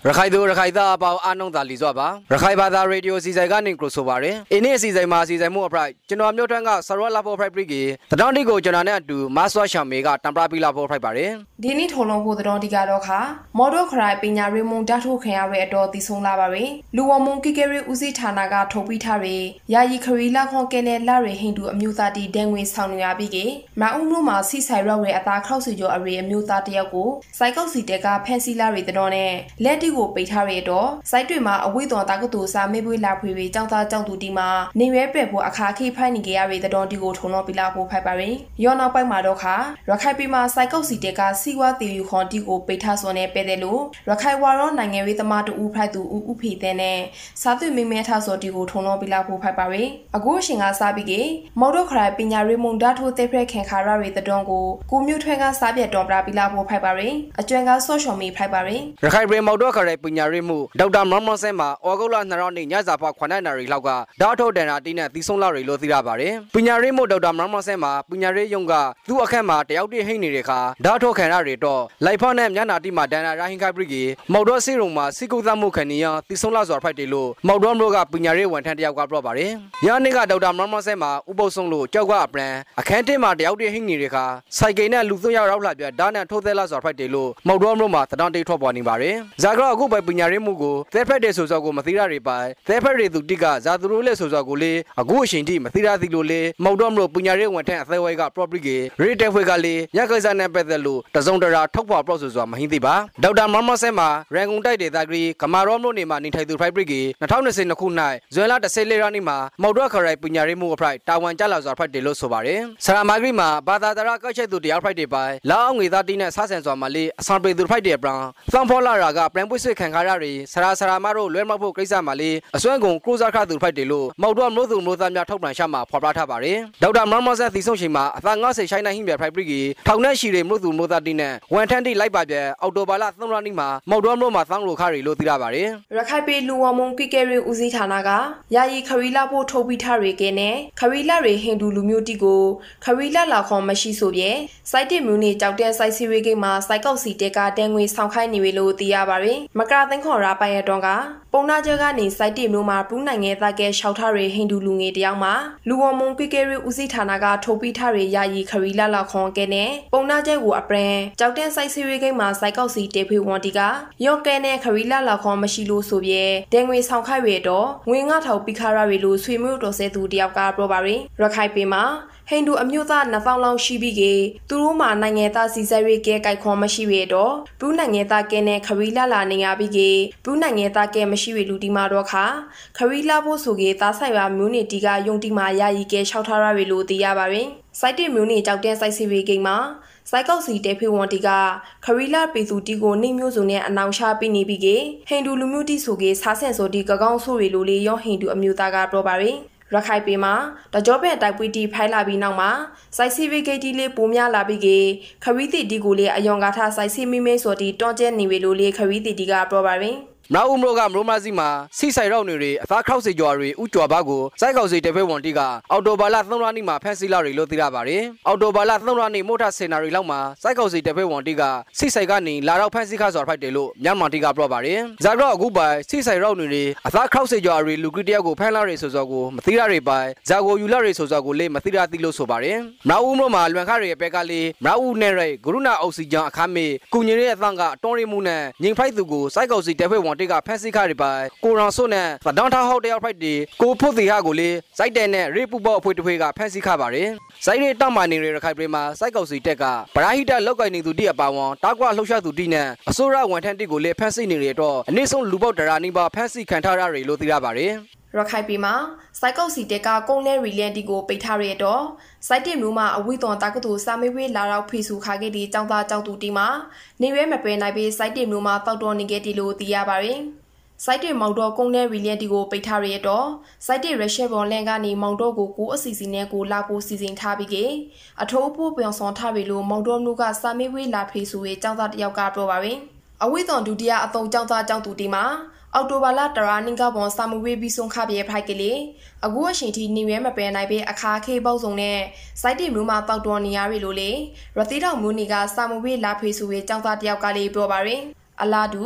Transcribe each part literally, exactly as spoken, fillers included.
ရခိုင်သူရခိုင်သားအပေါင်းအားလုံးသာလီစွာပါရခိုင်ဘာသာရေဒီယိုစီဆိုင်ကနေကြိုဆိုပါရယ်အင်းနေ့အစီအစဉ်မှာအစီအစဉ်မှုအဖရိုက်ကျွန်တော်မျိုးထွန်းကဆရောလာဖို့ဖရိုက်ပရိကေတတော်တီကိုကျွန်တော်နဲ့အတူမဆွာရှောင်မေကတံပရာပီလာဖို့ဖရိုက်ပါရယ်ဒီနေ့ထုံလုံးဖို့တတော်တီကတော့ခါမော်ဒိုခရိုင်ပညာရေးမုံဓာတ်ထုတ်ခံရတဲ့အတော်တည်ဆုံးလာပါရယ်လူဝမုံကိကရီဦးစီးဌာနကထုတ်ပြီးထားရယ်ယာယီခရီလာခွန်ကဲနဲ့လာရယ်ဟင်တူအမျိုးသားတီဒန်ငွေဆောင်နေရပြီးကေမအုံလို့မှာစီဆိုင်ရောက်ရဲ့အသားခောက်စီကျော်အရေအမျိုးသားတယောက်ကိုစိုက်ကောက်စီတဲကဖန်စီလာရယ်တတော်နဲ့လက်တီကိုပိတ်ထားရယ်တော့စိုက်တွေမှာအဝိတော်တာကတူစာမေးပွေးလာဖွေပြီးကြောင်းသားကြောင်းသူတီမှာနေရဲပဲ့ဖို့အခါခိဖိုင်နေကြရတဲ့တတော်တီကိုထုံတော့ပြလာဖို့ဖိုက်ပါရင်ရောနောက်ပိုင်းမှာတော့ခါရခိုင်ပြည်မှာစိုက်ကောက်စီတဲကစီဝါတီယူခွန်တီကိုပိတ်ထားစောနဲ့ပဲတယ်လို့ရခိုင်ဝါရောနိုင်ငံရေးသမားတူဦးဖိုက်သူဦးဦးဖီတဲ့နဲ့စာသွေမိမဲထားစောတီကိုထုံတော့ပြလာဖို့ဖိုက်ပါရင်အခုအရှင်ကစားပြီးကေမော်ဒိုခရိုင်ပညာရေးမုံဓာတ်ထိုးတဲ့ဖရက်ခင်ခါရရတဲ့တတော်ကိုကိုမျိုးထွဲကစားပြတ်တော်ပြပြလာဖို့ဖိုက်ပါရင်အကျွမ်းကဆော့ရှော်မီဖိုက်ပါရင်ရခိုင်ပြည်မော်ဒိုခရိုင်ပညာရေးမှုဒေါက်တာမောင်မောင်ဆဲမှာဩဂုတ်လနှစ်ရက်နေ့ညစာဖောက်ခွန်နိုင်နာရီလောက်ကဓာတ်ထုတ်တန်တာတီးနဲ့သီးဆုံးလာရီလို့သိရပါတယ်ပညာရေးမှုဒေါက်တာမောင်မောင်ဆဲမှာပညာရေးယုံကသူ့အခက်မှာတယောက်တည်းဟိနေတဲ့ခါဓာတ်ထုတ်ခံရတွေတော့လိုက်ဖောက်နဲ့မျက်နာတီမှာဒန်နာရာဟင်ခိုင်ပရိကေမော်ဒိုစီရုံမှာစီကုသမှုခံနေရသီးဆုံးလာစွာဖိုက်တယ်လို့မော်ဒိုမျိုးကပညာရေးဝန်ထမ်းတယောက်ကပြောပါတယ်ညနေကဒေါက်တာမောင်မောင်ဆဲမှာဥပုပ်ဆုံးလို့ကြောက်ကအပလန်အခန်းတင်းမှာတယောက်တည်းဟိနေတဲ့ခါစိုက်ကင်နဲ့လူသွင်းရောက်ရောက်လာပြဓာတ်နဲ့ထိုးသေးလာစွာဖိုက်တယ်လို့မော်ဒိုမျိုးမှာတတော်တိတ်ထွက်ပေါ်နေပါတယ်ဇာကရောအခုပဲပညာရေးမှုကိုသဲဖက်တဲ့ဆိုစောကိုမသိရတွေပိုင်သဲဖက်တွေသူတိကဇာသူတို့လက်ဆိုစောကိုလေအခုအချိန်ထိမသိရသေးလို့လေမော်ဒိုမျိုးပညာရေးဝန်ထမ်းအသေးဝဲက property ကေရီတက်ဖွေကလေညကိစ္စနဲ့ပတ်သက်လို့တစုံတရာထုတ်ဖော်ပြောဆိုစွာမဟင်းသေးပါဒေါက်တာမောင်မောင်ဆဲမှာရန်ကုန်တိုက်ဒေသကြီးကမာရောမြို့နယ်မှာနေထိုင်သူ property ကေ၂၀၂၂ခု၌ဇွန်လ၁၄ရက်နေ့မှာမော်ဒိုခရိုင်ပညာရေးမှုအဖိုက်တာဝန်ကျလာစွာဖိုက်တယ်လို့ဆိုပါတယ်ဆရာမာဂရီမှာဘာသာတရာကောက်ချက်သူတယောက်ဖိုက်တယ်ပိုင်လာအောင်ငွေသားတီးနဲ့ဆဆန်စွာမှာလေအဆောင်ပေသူဖိုက်တယ်ပရန်သံဖောလာရာကပရန်ပွေးဆွေခံခါရတွေဆရာဆရာမတို့လွဲမောက်ဖို့ကိစ္စမှာလေအစွမ်းကုန်ကရိုဇာခါသူဖိုက်တယ်လို့မော်ဒိုမျိုးသူမျိုးသားများထုတ်ပြန်ရှာမှာဖော်ပြထားပါတယ်ဒေါက်တာမောင်မောင်ဆဲသီဆုံးချိန်မှာအသက်၅၀ရှိုင်းနိုင်ဟင်းပြဖိုက်ပရိကီထောင်နဲ့ရှိတဲ့မျိုးသူမျိုးသားတီးနဲ့ဝန်ထမ်းတီလိုက်ပါပြအော်တိုဘာလ၃ရက်နေ့မှာမော်ဒိုမျိုးမှာသံလိုခါရီလို့သိရပါတယ်ရခိုင်ပြည်လူဝမုံကိကရီဦးစီးဌာနကယာယီခရီလာဖို့ထုတ်ပြီးထားရီကဲနဲ့ခရီလာရီဟင်ဒူလူမျိုးတီကိုခရီလာလာခွန်မရှိဆိုပြဲစိုက်တစ်မျိုးနေကြောက်တဲ့စိုက်စီရီကိမှာစိုက်ကောက်စီတဲကတန်ငွေဆောင်ခိုင်းနေပြီလို့သိရပါတယ်မကရာသိန်းခေါ်ရာပိုင်ရတွန်ကပုံနာကျကနေစိုက်တစ်မျိုးမှာပူးနိုင်ငံသားကဲရှောက်ထားရီဟင်ဒူလူငယ်တယောက်မှာလူဝမုံကိကရီဦးစီးဌာနကထုတ်ပြီးထားရီယာယီခရီလာလာခွန်ကဲနဲ့ပုံနာကျကိုအပရင်ကြောက်တဲ့စိုက်စီရီကိမှာစိုက်ကောက်စီတဲဖေဝန်တီကရော့ကဲနဲ့ခရီလာလာခွန်မရှိလို့ဆိုပြဲတန်ငွေဆောင်ခိုင်းရတော့ငွေငါထောက်ပိခါရရီလို့ဆွေမျိုးတော်ဆဲသူတယောက်ကပြောပါရင်ရခိုင်ပြည်မှာဟိန္ဒူအမျိုးသားနှစ်ပေါင်းလောက်ရှိပြီးကေသူတို့မှာနိုင်ငံသားစီစရဲကဲကြိုက်ခွန်မရှိရတော့ဘူးနိုင်ငံသားကဲနဲ့ခရီလာလာနေရပြီးကေဘူးနိုင်ငံသားကဲမရှိရလူဒီမှာတော့ခါခရီလာဖို့ဆိုကေသားဆိုင်ရာမျိုးနေတီကယုံတီမှာယာယီကဲလျှောက်ထားရပြီလို့သိရပါရင်စိုက်တစ်မျိုးနေကြောက်တဲ့စိုက်စီရီကိန်းမှာစိုက်ကောက်စီတဲဖေဝန်တီကခရီလာပေသူတီကိုနှိမ့်မျိုးစုံနဲ့အနောင်ရှာပြီးနေပြီးကေဟိန္ဒူလူမျိုးတီဆိုကေစားဆန်ဆိုတီကကောင်းဆိုရီလိုလေးရောဟိန္ဒူအမျိုးသားကပြောပါရင်ရခိုင်ပြည်မှာတကြောပဲတိုက်ပွေးတီဖိုင်လာပြီးနောက်မှာစိုက်စီဗီဂိတ်တီလေးပိုများလာပြီးကေခရီးတီတီကိုလေးအယောင်ကားထားစိုက်စီမိမဲဆိုတီတွန်းကျဲနေပြီလို့လေခရီးတီတီကပြောပါရင်မရာဦးမလို့ကမရိုမာစီမှာစီဆိုင်ရောက်နေတွေအသားခောက်စီကြွားတွေဥကြွားပါကိုစိုက်ကောက်စီတဲဖဲဝန်တီကအော်တိုဘာလ၃ရက်နေ့မှာဖန်စီလာတွေလို့သိရပါတယ်အော်တိုဘာလ၃ရက်နေ့မို့ထစင်နာရီလောက်မှာစိုက်ကောက်စီတဲဖဲဝန်တီကစီဆိုင်ကနေလာတော့ဖန်စီခါဆိုဖိုက်တယ်လို့မြန်မာတီကပြောပါတယ်ဇာတော့အခုပိုင်စီဆိုင်ရောက်နေတွေအသားခောက်စီကြွားတွေလူကြီးတယောက်ကိုဖန်လာတွေဆိုစောကိုမသိရတွေပိုင်ဇာကိုယူလာတွေဆိုစောကိုလေမသိရသီလို့ဆိုပါတယ်မရာဦးမလို့မှာလွန်ခါတွေရဲ့ဘက်ကလေးမရာဦးနဲ့ရဲဂရုဏာအောက်ဆီဂျင်အခမ်းမေကုညင်ရဲ့အသံကတွန်းရီမှုနဲ့ငင်ဖိုက်သူကိုစိုက်ကောက်စီတဲဖဲဝန်တီကဖန်စီခါကိုရောင်စွနဲ့ဗဒေါန်ထားဟောက်တယောက်ဖိုက်တီကိုဖို့တီဟာကိုလေစိုက်တဲ့နဲ့ရေပူပေါအဖွေတဖွေကဖန်စီခပါတယ်စိုက်ရတောက်မာနေရခိုင်ပြည်မှာစိုက်ကောက်စီတက်ကဗရာဟိတလောက်ကိုင်နေသူတိအပါဝန်တာကွာလှုပ်ရှားသူတိနဲ့အစိုးရဝန်ထမ်းတိကိုလေဖန်စီနေရတော့အနည်းဆုံးလူပေါက်တရာနီးပါဖန်စီခံထားရတွေလို့သိရပါတယ်ရခိုင်ပြည်မှာစိုက်ကောက်စီတက်ကကုန်းလဲရီလန်တီကိုပိတ်ထားရတော့စိုက်တင်မျိုးမှာအဝိတော်တာကတူစာမေးဝေးလာတော့ဖေစုခါခဲ့ဒီចောင်းသားចောင်းသူတီမှာနေရဲမပယ်နိုင်ပြီးစိုက်တင်မျိုးမှာတောက်တော်နေခဲ့တီလို့သိရပါတယ်စိုက်တဲ့မောင်တော်ကုန်းနဲ့ရီလီယန်တီကိုပိတ်ထားရတော့စိုက်တဲ့ရရှယ်ဘော်လန်ကနေမောင်တော်ကိုကိုအစီအစီနဲ့ကိုလာဖို့စီစဉ်ထားပြီးကေအထိုးဖို့ပြောင်းဆောင်ထားပြီလို့မောင်တော်မျိုးကစာမေးဝေးလာဖေးဆိုရဲ့ចောင်းသားတယောက်ကပြောပါရင်အဝိတော်ဒုတိယအသုံးចောင်းသားចောင်းသူတီမှာအော်တိုဘာလတရာနင်္ဂဘွန်စာမဝေးပြီးဆုံးခပြဲဖိုက်ကလေးအခုအချိန်ထိနေရဲမပယ်နိုင်ပဲအခါခေပေါက်စုံနဲ့စိုက်တင်မျိုးမှာတောက်တော်နေရပြီလို့လေရတိတော်မျိုးနေကစာမဝေးလာဖေးဆိုရဲ့ចောင်းသားတယောက်ကလေးပြောပါရင်အလားတူတ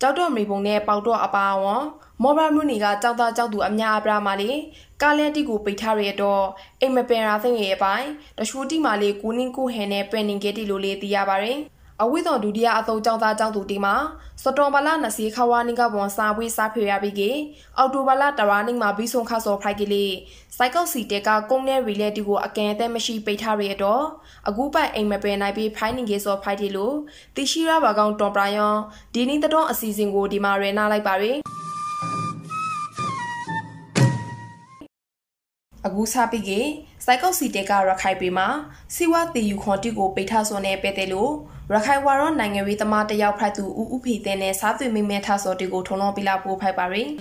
ကြောက်တော့မေပုံနဲ့ပေါတော့အပါအဝင်မော်ဘရာမြို့နယ်ကကြောက်သားကြောက်သူအများအပြားမှလေကားလန်တီကိုပိတ်ထားရတော့အိမ်မပင်ရာသိငယ်ရဲ့ပိုင်းတရှူတီမှလေကိုနင်းကိုဟန်နဲ့ပန်နင်ကတီလိုလေးသိရပါတယ်အဝိသောဒုတိယအသုံးကြောင့်သားကြောင့်သူတီမှာစတော်ဘလာနစီခဝါနင်းကဘွန်စာဝေးစားဖေရပြီးကေအော်တိုဘလာတရာနင်းမှာဘီဆုံခါစောဖိုက်ကလေးစိုက်ကယ်စီတဲကကုန်းနဲ့ရီလက်တီကိုအကန်အသဲမရှိပိတ်ထားရတော့အခုပိုက်အိမ်မပင်နိုင်ပြီးဖိုင်းနင်းကေစောဖိုက်တီလို့တီရှိရပါကောင်တွန်ပရာယွန်ဒီနင်းတတော်အစီအစဉ်ကိုဒီမှာရဲနာလိုက်ပါရယ်အခုစားပြီးကေစိုက်ကယ်စီတဲကရခိုင်ပြည်မှာစီဝါတီယူခွန်တီကိုပိတ်ထားစွန်နဲ့ပဲတဲ့လို့ရခိုင်ဝါရောနိုင်ငံရေးသမားတယောက်ဖိုက်သူဦးဦးဖေတဲ့နဲ့စားသွေးမိမဲထားစော်တီကိုထုံလုံးပြလာပို့ဖိုက်ပါရယ်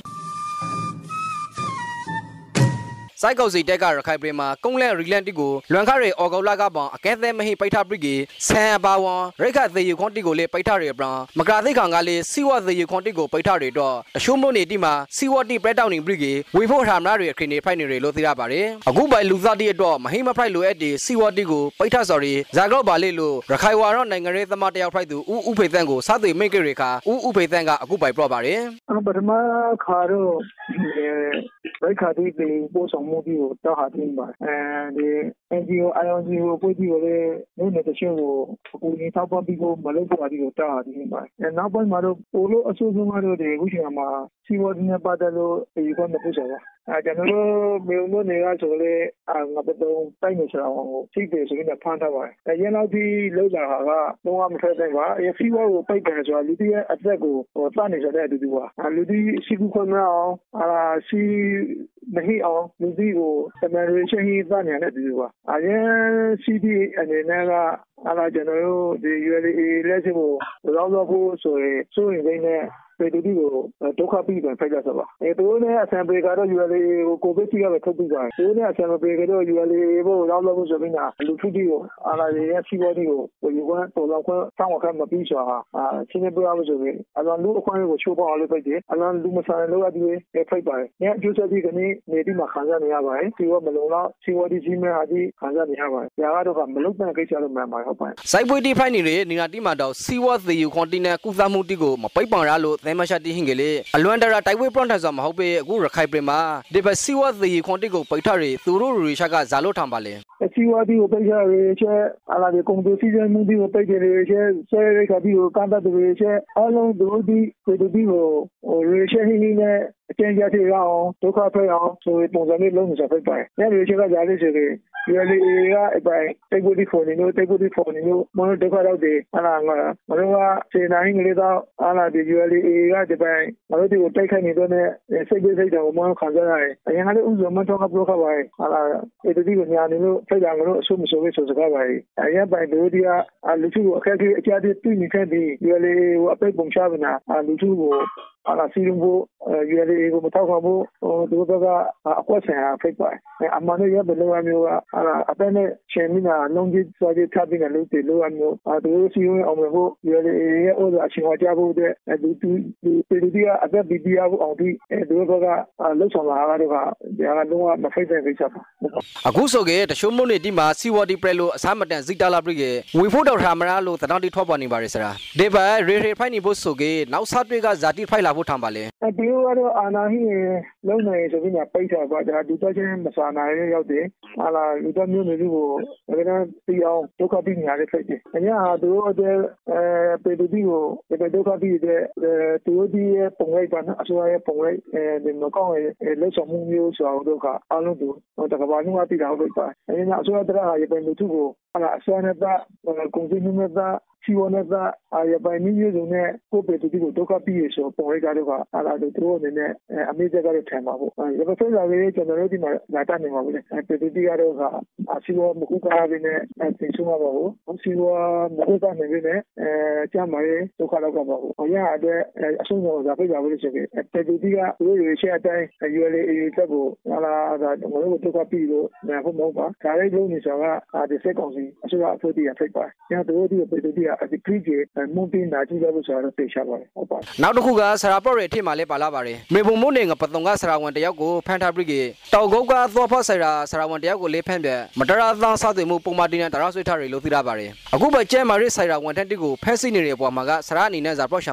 စိုက်ကောက်စီတက်ကရခိုင်ပြည်မှာကုန်းလန်ရီလန်တီကိုလွန်ခရဲအော်ဂေါလာကပောင်အကဲသဲမဟိပိတ်ထားပြီးကေဆန်အပါဝန်ရိခသေယူခွန်တီကိုလေပိတ်ထားရပရန်မကရာသိခံကလေစီဝသေယူခွန်တီကိုပိတ်ထားရတော့အရှုံးမုံနေတီမှာစီဝတီပရက်တောင်းနေပြီးကေဝေဖို့ထာမနာတွေအခင်းနေဖိုက်နေရလို့သိရပါတယ်အခုပိုင်လူသားတီအတွက်မဟိမဖိုက်လိုအပ်တီစီဝတီကိုပိတ်ထားစော်ရီဇာကော့ဘာလေးလို့ရခိုင်ဝါရောနိုင်ငံရေးသမားတယောက်ဖိုက်သူဦးဦးဖေတန်းကိုစားသွေးမိတ်ကရေခါဦးဦးဖေတန်းကအခုပိုင်ပြောပါတယ်ပထမခါတော့ရိခတိပေပို့ဆောင်မှုပြီးတော့တာဟာတင်ပါအဲဒီ N G O I O G ကိုပို့ပြီးတော့လေမြို့နယ်တချို့ကိုအကူအညီထောက်ပံ့ပြီးဖို့မလုပ်ပါဘူးတော့တာဟာတင်ပါအဲနောက်ပိုင်းမှာတော့ပိုလို့အဆိုးဆုံးကတော့ဒီအခုချိန်မှာစီဝါဒီနဲ့ပတ်သက်လို့ဒီကောမပူစားပါအဲကျွန်တော်တို့မြို့မြို့နယ်ကဆိုလေငါပတုံတိုက်နေစရာကိုစိတ်တွေဆိုရင်ဖမ်းထားပါတယ်အဲရနောက်ဒီလောက်လာတာကတော့မဖက်တဲ့ပါအဲစီဝါကိုပိတ်တယ်ဆိုတာလူတွေရဲ့အသက်ကိုဟိုစနေဆိုတဲ့အတူတူပါလူတွေစီကူခွန်မအောင်အာစီမဟိအောင်လူတွေကိုတမန်ရေးချင်းဟိသားနေတဲ့အတူတူပါအရင် C D အနေနဲ့ကအားလာကျွန်တော်တို့ဒီ U L A လက်ရှိကိုရောက်တော့ဖို့ဆိုရင်စိုးရင်နေနဲ့ပေတူတီကိုဒုက္ခပြီးပြန်ဖိုက်ကြဆိုပါအဲတို့နဲ့အဆန်ပေကတော့ U L A ကိုကိုဗစ်ကြီးကပဲထုတ်ပြီးသွားတယ်တို့နဲ့အဆန်ပေကတော့ U L A ကိုရောက်တော့ဖို့ဆိုပြီးနာလူထုတီကိုအားလာရဲ့စီဘောတီကိုယူကွန်းတော်လောက်ခွန်းစောင့်ဝခမပြီးစွာအာချင်းနေပြရလို့ဆိုပြီးအလွန်လူအခွင့်အရေးကိုချိုးဖောက်အောင်လုပ်လိုက်တယ်အလွန်လူမဆန်လို့ရပြီးဖိုက်ပါတယ်ညအကျိုးဆက်ပြီးကနေနေဒီမှာခံစားနေရပါတယ်စီဘောမလုံလောက်စီဘောတီကြီးမဲ့ဟာဒီခံစားနေရပါတယ်ညာကတော့ကမလုံတဲ့ကိစ္စလို့မှန်ပါတယ်ဟုတ်ပါတယ်စိုက်ပွေးတီဖိုက်နေရနေနာတီမှာတော့စီဝါသေယူခွန်တီနဲ့ကုသမှုတီကိုမပိတ်ပန်ရလို့သဲမရှာတီဟင်ကလေးအလွန်တရာတိုက်ပွဲပရန်ထဆာမဟုတ်ပေအခုရခိုင်ပြည်မှာဒီဘစီဝါသေယူခွန်တီကိုပိတ်ထားရသူတို့ရီရှာကဇာလို့ထံပါလေစီဝါတီကိုပိတ်ထားရချက်အလာဒီကွန်ဒိုစီဇန်မှုတီကိုပိတ်ထားရချက်ဆဲရိခါတီကိုကန်တာတွေချက်အလုံးတို့ဒီကိုဒီကိုရီရှဟင်းနေအကျဉ်းချထည့်ရအောင်ဒုက္ခဖက်အောင်ဆိုပုံစံမျိုးလုံးနေစားဖိတ်ပါတယ်။ညရီချက်ကကြားလေးဆိုရင် U L A ကအပိုင်းတိတ်ပုတ်ဖုန်နေလို့တိတ်ပုတ်ဖုန်နေလို့မနဒုက္ခတော့တယ်အလားငါမလို့ကစေနိုင်ကလေးတော့အလားဒီ U L A ကဒီပိုင်းမလို့ဒီကိုတိုက်ခိုက်နေတော့နဲ့စိတ်ပိတ်စိတ်တော့မခံစားရတယ်။အရင်ကလည်းဥစ္စာမတော့ကပရောခပါရဲ့အလားဒီဒီကိုညာနေလို့ဖိတ်တာလို့အဆုမဆိုပဲဆိုစကားပါရဲ့။အရင်ပိုင်းတို့ဒီကလူထုကိုအခက်အခဲအကြတဲ့တွေ့နေခဲ့ပြီး U L A ကိုအပိတ်ပုံချပနာလူထုကိုအလားစီရင်ဖို့ U L A ကိုမထောက်ခံဖို့သူတို့ကအကွက်ဆန်ဖိတ်ပါတယ်အမှန်တော့ရဘယ်လိုမျိုးကအလားအတဲ့နဲ့ရှင်မနာလုံးကြီးစွာကြီးထပ်ပြီးလို့တည်လို့အမျိုးသူတို့စီရင်အောင်လို့ U L A ရဲ့ဥစ္စာအချင်းဟောကြဖို့တဲ့ဒီဒီပြည်သူကအသက်ပြီးပြဖို့အောင်ပြီးသူတို့ကလှုပ်ဆောင်လာတာတော့ကဒါကလုံးဝမဖိတ်တဲ့ကိစ္စပါအခုဆိုကေတရှုံးမုံနေဒီမှာစီဝါတီပရက်လို့အစားမတန်ဇီတာလာပြည့်ဝေဖို့တော်ထာမရာလို့တတော်တီထောက်ပေါ်နေပါရစရာဒီဘရေရေဖိုင်နေဖို့ဆိုကေနောက်စားတွေကဇာတိဖိုင်လာဖို့ထံပါလေဒီကတော့အာနာဟိလုံးနေဆိုပြီးမှပိတ်ထားပါဒါဒုတချင်းမစာနာရရောက်တယ်ဟာလာလူတမျိုးမျိုးကိုဒါကတီအောင်ဒုက္ခပြီးညာလေးဖိတ်တယ်အညာသူတို့တဲ့အဲပေတူတီကိုဒီဒုက္ခပြီးတဲ့သူတို့ဒီပုံလိုက်ပါအစိုးရပုံလိုက်အဲဒီမကောင်းရဲ့လက်ဆောင်မှုမျိုးဆိုတော့ကအလုံးသူတကဘာနုအတိတာဟုတ်ပါအညာအစိုးရတရာရဲ့လူထုကိုဟာလာအစိုးရနဲ့ကုန်စည်နှုန်းနဲ့စီဝနတာအရပိုင်နည်းမျိုးစုံနဲ့ကိုပေတူတီကိုဒုက္ခပြီးရဆိုပုံလိုက်ကြတော့ကအလားတူတို့အနေနဲ့အမေကြကတော့ထိုင်ပါဘူး။ရပစေလာလေးကျွန်တော်တို့ဒီမှာလာတတ်နေပါဘူးလေ။ပေတူတီကတော့ကအစီဝမခုကားရင်းနဲ့သင်ဆုံးပါဘူး။စီဝမခုကားနေပြီးနဲ့အဲကျမ်းမာရေးဒုက္ခတော့ပါဘူး။အရာအတွက်အဆုံးစွန်ဇာဖိတ်ပါဘူးလို့ဆိုပြီးပေတူတီကတို့ရရှိအတိုင်း U L A တက်ကိုဟာလာဒါငါတို့ဒုက္ခပြီးလို့နာဖို့မဟုတ်ပါ။ဒါလေးလုံးနေဆိုတာဒီစက်ကောင်စီအစိုးရအဖွဲ့တီးဖိတ်ပါ။ညတို့ဒီပေတူတီအဒီခရီးကြီးမုန်တင်နာကြည့်ရလို့ဆိုတော့သိချပါတယ်ဟုတ်ပါနောက်တစ်ခုကဆရာပေါ်ရဲ့အထစ်မှာလည်းပါလာပါတယ်မေဘုံမုန်နေငပတုံကဆရာဝန်တယောက်ကိုဖန်ထားပြီးကတောက်ကုတ်ကသောဖော့ဆရာဆရာဝန်တယောက်ကိုလေးဖန်ပြမတရာသန်းစသွေမှုပုံမှန်တင်တဲ့တရားဆွေးထားတွေလို့သိရပါတယ်အခုပဲကျဲမာရစ်ဆရာဝန်ထက်တီကိုဖက်စီနေတဲ့အပေါ်မှာကဆရာအနေနဲ့ဇာပေါ်ရှံပါလေ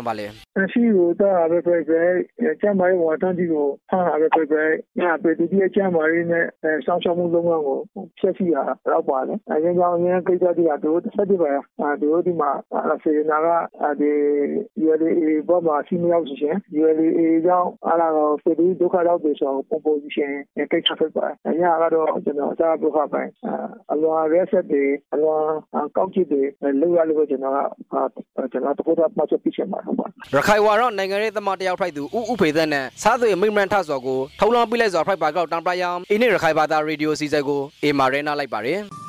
ရှိကိုတော့ပဲပဲပဲကျမ်းမာရေးဝန်ထမ်းတွေကိုဖမ်းတာပဲပဲပဲညပဲဒီကျမ်းမာရေးနဲ့စောင့်ရှောက်မှုလုပ်ငန်းကိုဖျက်ဆီးတာတော့ပါတယ်အရင်ကြောင့်အရင်ကိစ္စတွေကတို့ဆက်ပြပါတို့ဒီမှာစေနာကဒီ U L A ဘောမှာစီမရောက်ရှင် U L A ကြောင့်အားလုံးပြည်သူဒုက္ခရောက်တယ်ဆိုပုံပေါ်ရှင်ကိစ္စဖြစ်ပါတယ်အရင်ကတော့ကျွန်တော်စာပုခပိုင်းအလွန်ရက်ဆက်တွေအလွန်ကောက်ကြည့်တွေလောက်ရလို့ကျွန်တော်ကကျွန်တော်တို့တော့မှတ်ချက်ပြချင်ပါတယ်ရခိုင်ဝါရောနိုင်ငံရေးသမားတယောက်ထိုက်သူဦးဦးဖေသက်နဲ့စားသွေမိမန်ထဆော်ကိုထုံလောင်းပြလိုက်စွာဖိုက်ပါကောက်တန်ပရယံအင်းရခိုင်ဘာသာရေဒီယိုစီစဉ်ကိုအေမာရဲနာလိုက်ပါတယ်